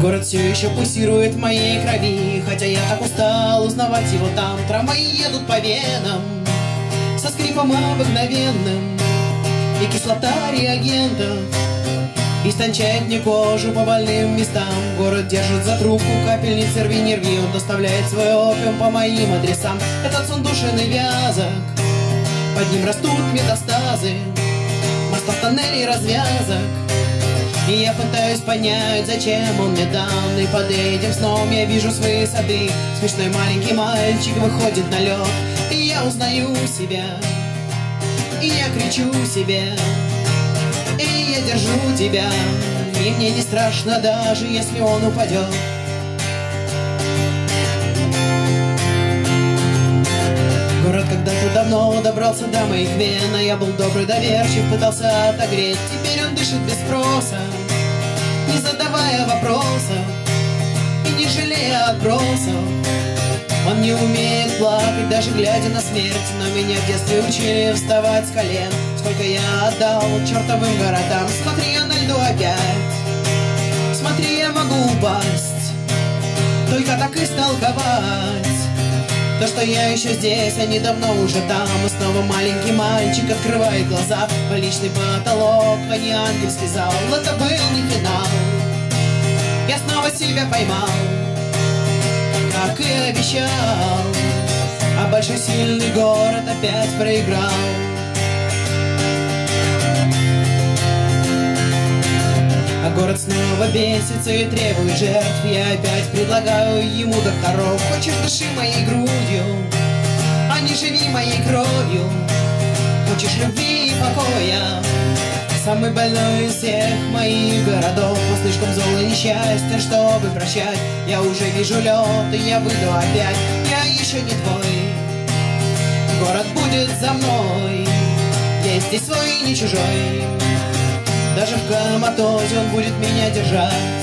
Город все еще пульсирует в моей крови, хотя я так устал узнавать его там. Трамваи едут по венам со скрипом обыкновенным, и кислота реагентов истончает мне кожу по больным местам. Город держит за трубку капельницы, рви не рви. Он доставляет свой опиум по моим адресам. Этот сон душен и вязок, под ним растут метастазы мостов, тоннелей, развязок. И я пытаюсь понять, зачем он мне дан. И под этим сном я вижу свои сады. Смешной маленький мальчик выходит на лед, и я узнаю себя, и я кричу себе: эй, я держу тебя, и мне не страшно, даже если он упадет. Город когда-то давно добрался до моих вен, а я был добрый, доверчив, пытался отогреть. Теперь он дышит без спроса, не задавая вопросов и не жалея отбросов. Он не умеет плакать, даже глядя на смерть, но меня в детстве учили вставать с колен. Сколько я отдал чертовым городам. Смотри, я на льду опять, смотри, я могу упасть, только так истолковать то, что я еще здесь, они давно уже там. И снова маленький мальчик открывает глаза. Больничный потолок, а не ангельский зал. Это был не финал, я снова себя поймал, как и обещал. А большой сильный город опять проиграл. А город снова бесится и требует жертв. Я опять предлагаю ему докторов. Хочешь, дыши моей грудью, а не живи моей кровью. Хочешь любви и покоя, самый больной из всех моих городов. Он слишком зол и несчастен, чтобы прощать. Я уже вижу лед, и я выйду опять. Я еще не твой, город будет за мной. Я здесь свой, не чужой. Даже в коматозе он будет меня держать.